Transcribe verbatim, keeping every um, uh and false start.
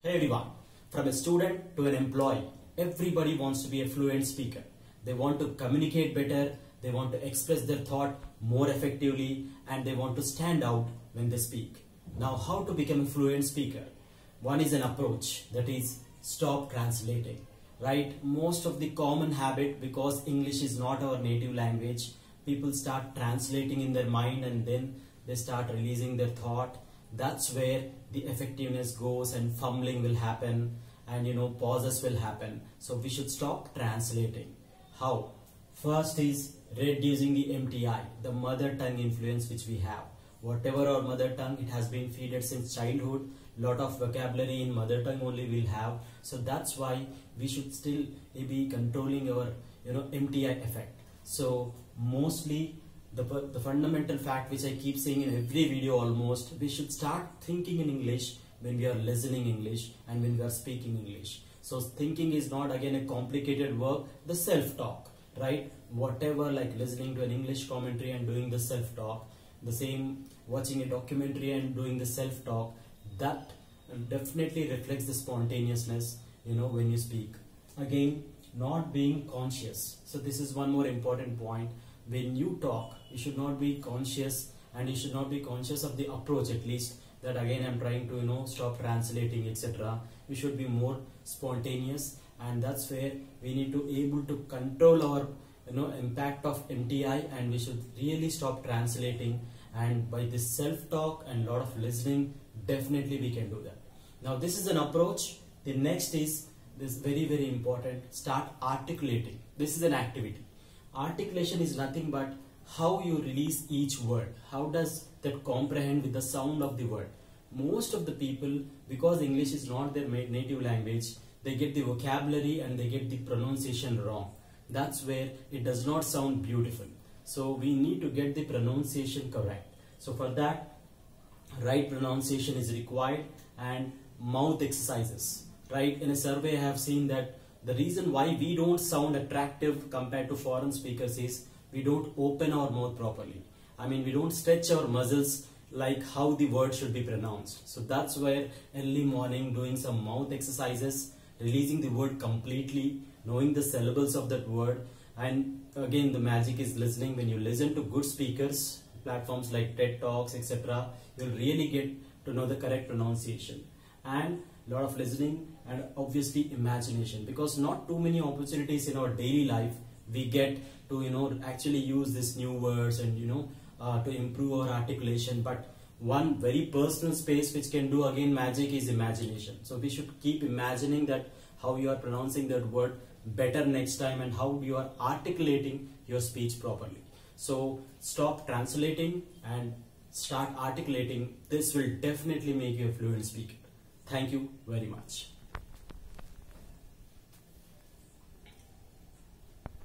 Hey everyone, from a student to an employee, everybody wants to be a fluent speaker. They want to communicate better, they want to express their thought more effectively, and they want to stand out when they speak. Now, how to become a fluent speaker? One is an approach, that is stop translating, right? Most of the common habit, because English is not our native language, people start translating in their mind and then they start releasing their thought. That's where the effectiveness goes and fumbling will happen and you know pauses will happen. So we should stop translating. How? First is reducing the M T I, the mother tongue influence which we have. Whatever our mother tongue, it has been fed since childhood. Lot of vocabulary in mother tongue only we'll have. So that's why we should still be controlling our you know M T I effect. So mostly The, the fundamental fact which I keep saying in every video almost, we should start thinking in English when we are listening English and when we are speaking English. So thinking is not again a complicated work, the self-talk, right? Whatever, like listening to an English commentary and doing the self-talk, the same watching a documentary and doing the self-talk, that definitely reflects the spontaneousness, you know, when you speak. Again, not being conscious. So this is one more important point. When you talk, you should not be conscious and you should not be conscious of the approach, at least that again I'm trying to you know stop translating, etc. We should be more spontaneous, and that's where we need to able to control our you know impact of M T I, and we should really stop translating. And by this self-talk and lot of listening, definitely we can do that. Now this is an approach. The next is this very very important, start articulating. This is an activity. Articulation is nothing but how you release each word. How does that comprehend with the sound of the word? Most of the people, because English is not their native language, they get the vocabulary and they get the pronunciation wrong. That's where it does not sound beautiful. So we need to get the pronunciation correct. So for that, right pronunciation is required, and mouth exercises. Right? In a survey I have seen that the reason why we don't sound attractive compared to foreign speakers is we don't open our mouth properly. I mean, we don't stretch our muscles like how the word should be pronounced. So that's where early morning doing some mouth exercises, releasing the word completely, knowing the syllables of that word. And again, the magic is listening. When you listen to good speakers, platforms like TED Talks, et cetera, you'll really get to know the correct pronunciation. And lot of listening and obviously imagination, because not too many opportunities in our daily life we get to you know actually use these new words and you know uh, to improve our articulation. But one very personal space which can do again magic is imagination. So we should keep imagining that how you are pronouncing that word better next time and how you are articulating your speech properly. So stop translating and start articulating. This will definitely make you a fluent speaker. Thank you very much.